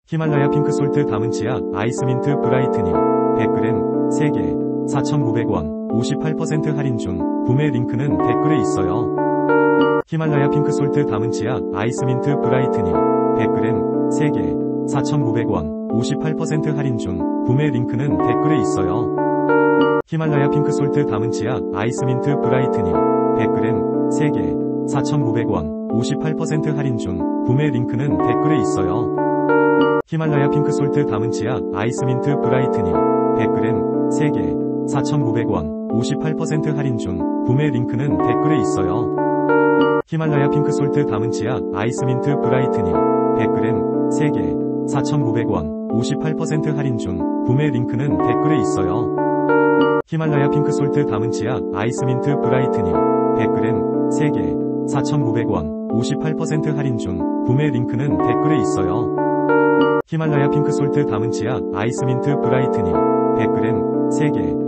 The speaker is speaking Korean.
히말라야 핑크솔트 담은 치약 아이스민트 브라이트닝 100g 3개 4,900원 58% 할인 중. 구매 링크는 댓글에 있어요. 히말라야 핑크솔트 담은 치약 아이스민트 브라이트닝 100g 3개 4,900원 58% 할인 중. 구매 링크는 댓글에 있어요. 히말라야 핑크솔트 담은 치약 아이스민트 브라이트닝 100g 3개 4,900원 58% 할인 중. 구매 링크는 댓글에 있어요. 히말라야 핑크솔트 담은 치약 아이스민트 브라이트닝 100g 3개 4,900원 58% 할인 중. 구매 링크는 댓글에 있어요. 히말라야 핑크솔트 담은 치약 아이스민트 브라이트닝 100g 3개 4,900원 58% 할인 중. 구매 링크는 댓글에 있어요. 히말라야 핑크솔트 담은 치약 아이스민트 브라이트닝 100g 3개 4,900원 58% 할인 중. 구매 링크는 댓글에 있어요. 히말라야 핑크솔트 담은 치약 아이스민트 브라이트닝 100g 3개